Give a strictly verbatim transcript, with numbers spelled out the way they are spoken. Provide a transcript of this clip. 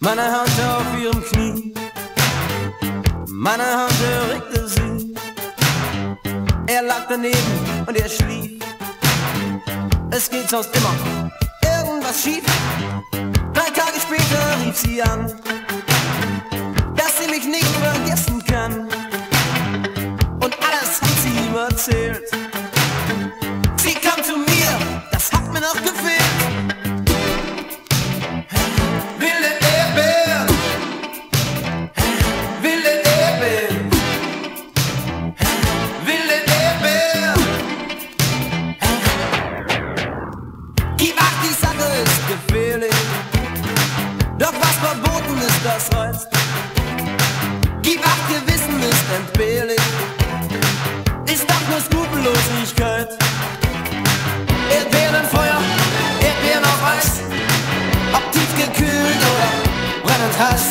Meine Hand auf ihrem Knie, meine Hand regte sie. Er lag daneben und er schlief. Es geht sonst immer irgendwas schief. Drei Tage später rief sie an, dass sie mich nicht vergessen kann. Und alles hat sie ihm erzählt. Sie kam zu mir, das hat mir noch gefehlt. Wilde Erdbeeren, wilde Erdbeeren, wilde Erdbeeren. Gib acht, die Sache ist gefährlich, doch was verboten ist, das reizt. Gib acht, Gewissen ist entbehrlich, ist doch nur Skrupellosigkeit. Erdbeeren im Feuer, Erdbeeren auf Eis, ob tiefgekühlt oder brennend heiß.